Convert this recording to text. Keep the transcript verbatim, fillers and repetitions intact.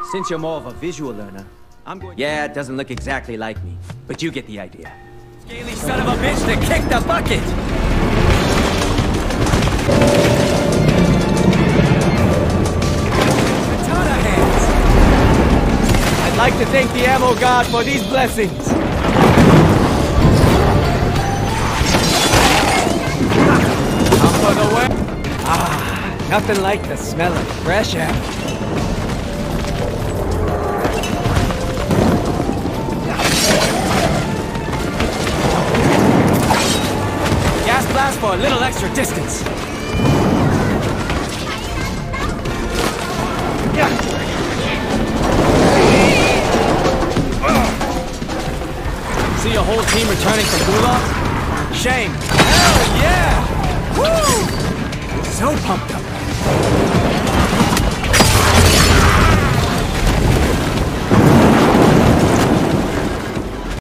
Since you're more of a visual learner, I'm going... Yeah, it doesn't look exactly like me, but you get the idea. Scaly son of a bitch to kick the bucket! Katana hands! I'd like to thank the ammo god for these blessings. Out for the way. Ah, nothing like the smell of fresh air. Gas blast for a little extra distance. See a whole team returning from Gulag? Shame. Hell yeah! Woo! So pumped up.